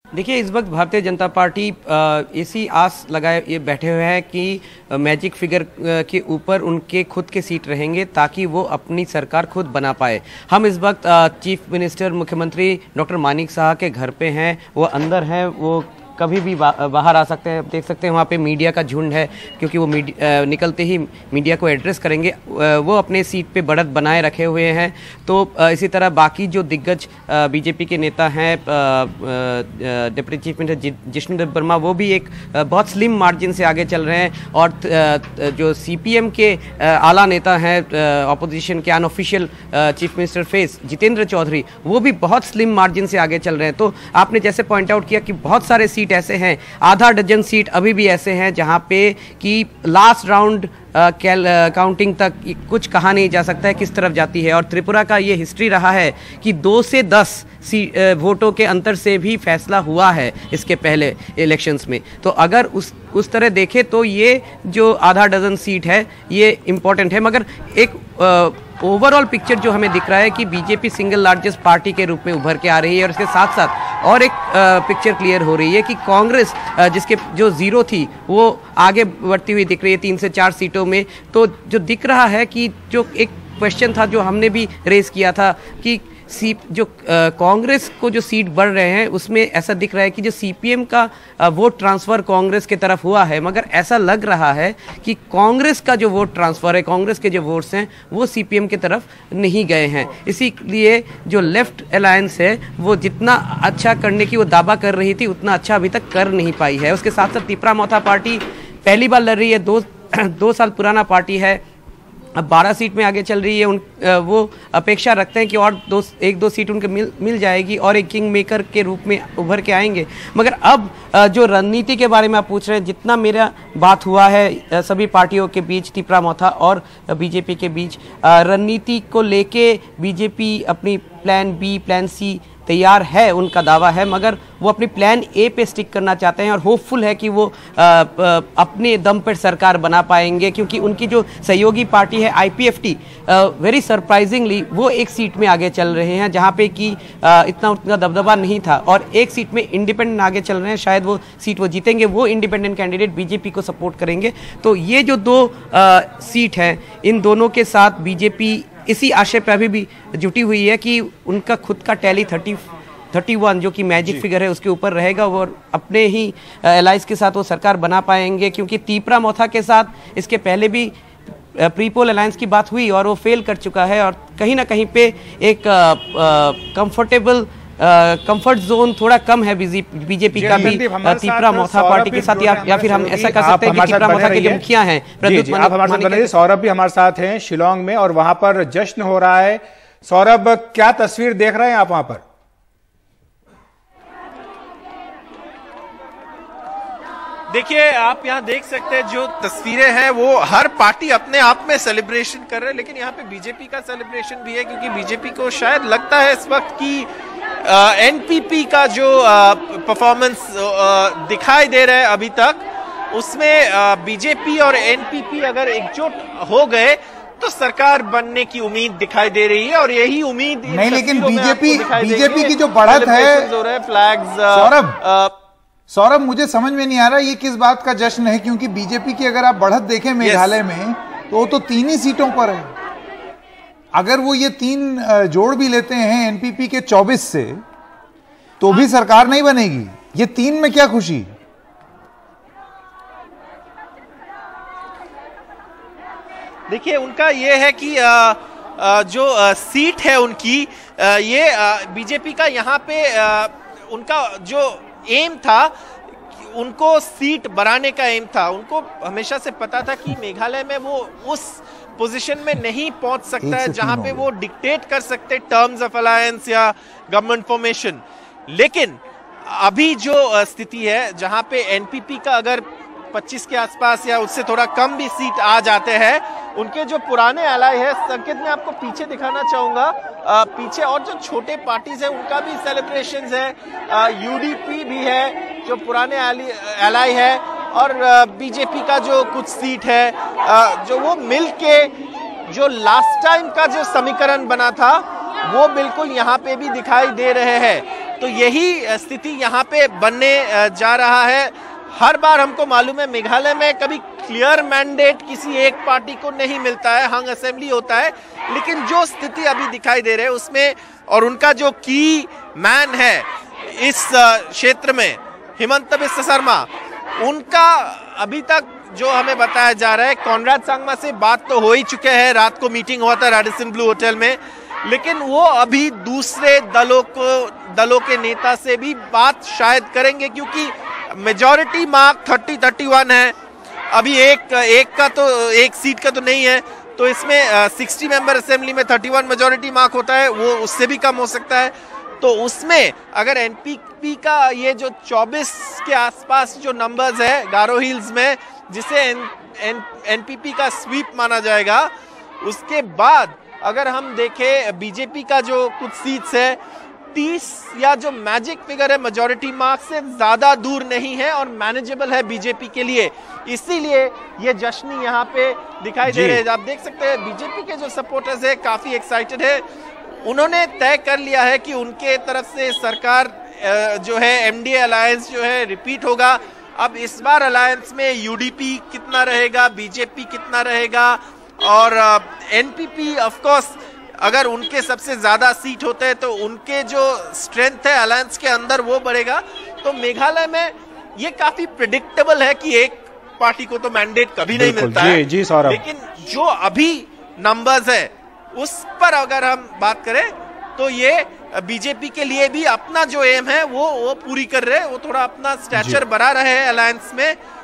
देखिए, इस वक्त भारतीय जनता पार्टी इसी आस लगाए ये बैठे हुए हैं कि मैजिक फिगर के ऊपर उनके खुद के सीट रहेंगे ताकि वो अपनी सरकार खुद बना पाए। हम इस वक्त चीफ मिनिस्टर मुख्यमंत्री डॉक्टर मानिक साह के घर पे हैं। वो अंदर हैं, वो कभी भी बाहर आ सकते हैं। देख सकते हैं वहाँ पे मीडिया का झुंड है, क्योंकि वो निकलते ही मीडिया को एड्रेस करेंगे। वो अपने सीट पे बढ़त बनाए रखे हुए हैं। तो इसी तरह बाकी जो दिग्गज बीजेपी के नेता हैं, deputy chief minister Jishnu Debbarma, वो भी एक बहुत स्लिम मार्जिन से आगे चल रहे हैं। और जो सीपीएम के आला नेता हैं, अपोजिशन के unofficial chief minister face Jitendra Chaudhary, वो भी बहुत स्लिम मार्जिन से आगे चल रहे हैं। तो आपने जैसे पॉइंट आउट किया कि बहुत सारे सीट ऐसे हैं, आधा डजन सीट अभी भी ऐसे हैं जहां पे कि लास्ट राउंड काउंटिंग तक कुछ कहा नहीं जा सकता है किस तरफ जाती है। और त्रिपुरा का ये हिस्ट्री रहा है कि 2 से 10 वोटों के अंतर से भी फैसला हुआ है इसके पहले इलेक्शंस में। तो अगर उस तरह देखें तो ये जो आधा डजन सीट है ये इम्पोर्टेंट है। मगर एक ओवरऑल पिक्चर जो हमें दिख रहा है कि बीजेपी सिंगल लार्जेस्ट पार्टी के रूप में उभर के आ रही है। और इसके साथ साथ और एक पिक्चर क्लियर हो रही है कि कांग्रेस जिसके जो जीरो थी वो आगे बढ़ती हुई दिख रही है 3 से 4 सीटों में। तो जो दिख रहा है कि जो एक क्वेश्चन था जो हमने भी रेज किया था कि जो कांग्रेस को जो सीट बढ़ रहे हैं उसमें ऐसा दिख रहा है कि जो सीपीएम का वोट ट्रांसफ़र कांग्रेस की तरफ हुआ है, मगर ऐसा लग रहा है कि कांग्रेस का जो वोट ट्रांसफ़र है, कांग्रेस के जो वोट्स हैं वो सीपीएम की तरफ नहीं गए हैं। इसीलिए जो लेफ्ट अलायंस है वो जितना अच्छा करने की वो दावा कर रही थी उतना अच्छा अभी तक कर नहीं पाई है। उसके साथ साथ तिपरा मोथा पार्टी पहली बार लड़ रही है, 2 साल पुराना पार्टी है, अब 12 सीट में आगे चल रही है। वो अपेक्षा रखते हैं कि और 1-2 सीट उनके मिल जाएगी और एक किंग मेकर के रूप में उभर के आएंगे। मगर अब जो रणनीति के बारे में आप पूछ रहे हैं, जितना मेरा बात हुआ है सभी पार्टियों के बीच, तिपरा मोथा और बीजेपी के बीच, रणनीति को लेके बीजेपी अपनी प्लान बी, प्लान सी तैयार है, उनका दावा है। मगर वो अपनी प्लान ए पे स्टिक करना चाहते हैं और होपफुल है कि वो अपने दम पर सरकार बना पाएंगे, क्योंकि उनकी जो सहयोगी पार्टी है आईपीएफटी, वेरी सरप्राइजिंगली वो एक सीट में आगे चल रहे हैं जहां पे कि उतना दबदबा नहीं था। और एक सीट में इंडिपेंडेंट आगे चल रहे हैं, शायद वो सीट वो जीतेंगे। वो इंडिपेंडेंट कैंडिडेट बीजेपी को सपोर्ट करेंगे। तो ये जो 2 सीट हैं, इन दोनों के साथ बीजेपी इसी आशय पर अभी भी जुटी हुई है कि उनका खुद का टैली 31 जो कि मैजिक फिगर है उसके ऊपर रहेगा। वो अपने ही एलाइज के साथ वो सरकार बना पाएंगे, क्योंकि तिपरा मोथा के साथ इसके पहले भी प्रीपोल अलायंस की बात हुई और वो फेल कर चुका है। और कहीं ना कहीं पे एक कंफर्ट जोन थोड़ा कम है बीजेपी का भी तिपरा मोथा पार्टी के साथ। या फिर हम ऐसा कर सकते हैं कि तिपरा मोथा के जो मुखिया हैं आप हमारे साथ बने रहिए। सौरभ भी हमारे साथ हैं शिलांग में और वहां पर जश्न हो रहा है। सौरभ, क्या तस्वीर देख रहे हैं आप वहां पर? देखिए, आप यहाँ देख सकते हैं जो तस्वीरें हैं वो हर पार्टी अपने आप में सेलिब्रेशन कर रहे हैं, लेकिन यहाँ पे बीजेपी का सेलिब्रेशन भी है, क्योंकि बीजेपी को शायद लगता है इस वक्त कि एनपीपी का जो परफॉर्मेंस दिखाई दे रहा है अभी तक, उसमें बीजेपी और एनपीपी अगर एकजुट हो गए तो सरकार बनने की उम्मीद दिखाई दे रही है। और यही उम्मीद नहीं, लेकिन बीजेपी की जो बढ़त है, फ्लैग्स सौरभ, मुझे समझ में नहीं आ रहा ये किस बात का जश्न है, क्योंकि बीजेपी की अगर आप बढ़त देखें मेघालय में तो वो तो 3 ही सीटों पर है। अगर वो ये 3 जोड़ भी लेते हैं एनपीपी के 24 से तो भी सरकार नहीं बनेगी। ये 3 में क्या खुशी? देखिए, उनका ये है कि जो सीट है उनकी, ये बीजेपी का यहाँ पे उनका जो एम था, उनको सीट बढ़ाने का एम था। उनको हमेशा से पता था कि मेघालय में वो उस पोजीशन में नहीं पहुंच सकता है जहां पे वो डिक्टेट कर सकते टर्म्स ऑफ अलायंस या गवर्नमेंट फॉर्मेशन। लेकिन अभी जो स्थिति है जहां पे एनपीपी का अगर 25 के आसपास या उससे थोड़ा कम भी सीट आ जाते हैं, उनके जो पुराने एलाय है, संकेत में आपको पीछे दिखाना चाहूंगा, पीछे और जो छोटे पार्टीज है उनका भी सेलिब्रेशंस है। यूडीपी भी है जो पुराने एलाय है, और बीजेपी का जो कुछ सीट है, जो वो मिल के जो लास्ट टाइम का जो समीकरण बना था वो बिल्कुल यहाँ पे भी दिखाई दे रहे हैं। तो यही स्थिति यहाँ पे बनने जा रहा है। हर बार हमको मालूम है मेघालय में कभी क्लियर मैंडेट किसी एक पार्टी को नहीं मिलता है, हंग असेंबली होता है, लेकिन जो स्थिति अभी दिखाई दे रही है उसमें, और उनका जो की मैन है इस क्षेत्र में हिमंत बिस्वा शर्मा, उनका अभी तक जो हमें बताया जा रहा है, कॉनराड सांगमा से बात तो हो ही चुके हैं, रात को मीटिंग हुआ था रेडिसन ब्लू होटल में, लेकिन वो अभी दूसरे दलों के नेता से भी बात शायद करेंगे, क्योंकि मेजॉरिटी मार्क 30-31 है। अभी एक सीट का तो नहीं है, तो इसमें 60 मेंबर असेंबली में 31 मेजॉरिटी मार्क होता है, वो उससे भी कम हो सकता है। तो उसमें अगर एनपीपी का ये जो 24 के आसपास जो नंबर्स है गारो हिल्स में, जिसे एनपीपी का स्वीप माना जाएगा, उसके बाद अगर हम देखें बीजेपी का जो कुछ सीट्स है, 30 या जो मैजिक फिगर है मेजॉरिटी मार्क से ज्यादा दूर नहीं है और मैनेजेबल है बीजेपी के लिए, इसीलिए ये जश्न यहाँ पे दिखाई दे रहे हैं। आप देख सकते हैं बीजेपी के जो सपोर्टर्स है काफी एक्साइटेड है, उन्होंने तय कर लिया है कि उनके तरफ से सरकार जो है एमडीए अलायंस जो है रिपीट होगा। अब इस बार अलायंस में यूडीपी कितना रहेगा, बीजेपी कितना रहेगा, और एनपीपी ऑफ कोर्स अगर उनके सबसे ज्यादा सीट होते हैं तो उनके जो स्ट्रेंथ है अलायंस के अंदर वो बढ़ेगा। तो मेघालय में ये काफी प्रिडिक्टेबल है कि एक पार्टी को तो मैंडेट कभी नहीं मिलता है, लेकिन जो अभी नंबर्स है उस पर अगर हम बात करें तो ये बीजेपी के लिए भी अपना जो एम है वो पूरी कर रहे हैं, वो थोड़ा अपना स्टैचर बढ़ा रहे हैं अलायंस में।